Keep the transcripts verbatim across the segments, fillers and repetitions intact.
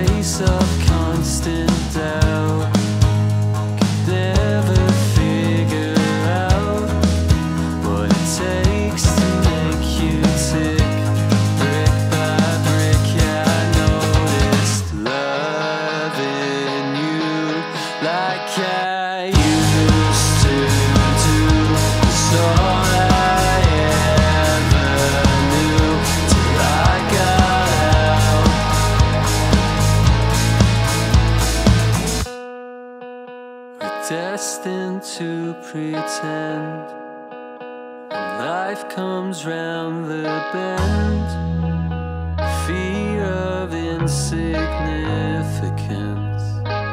place of constant doubt. Could never figure out what it takes to make you tick, brick by brick. Yeah, I noticed loving you like I used to do. It's all I ever knew till I got out. We're destined to pretend when life comes round the bend. Fear of insignificance.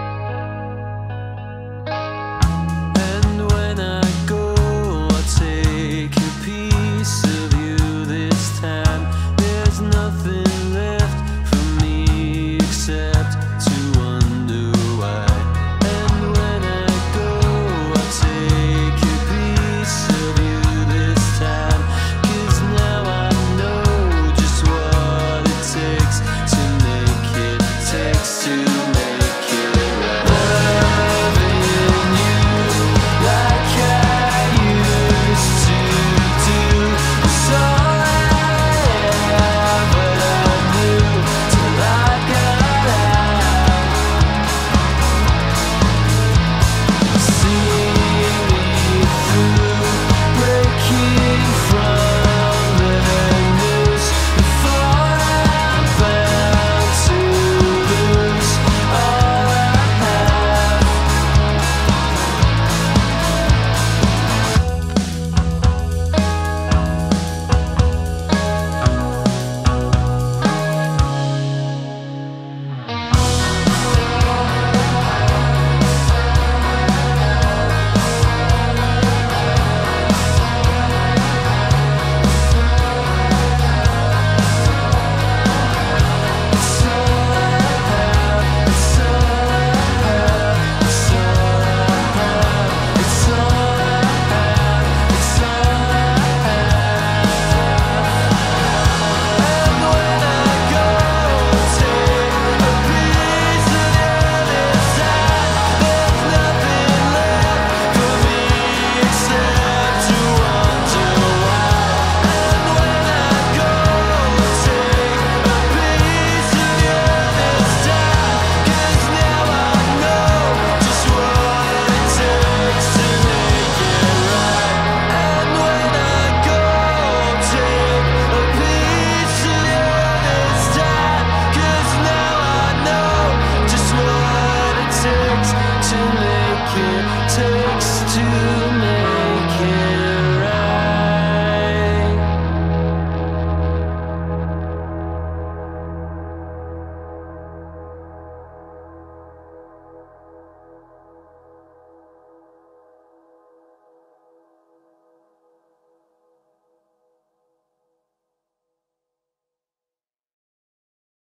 And when I go, I'll take a piece of you this time. There's nothing left for me except to wonder why. And when I go, I'll take a piece of you this time. 'Cause now I know just what it takes to make it, takes to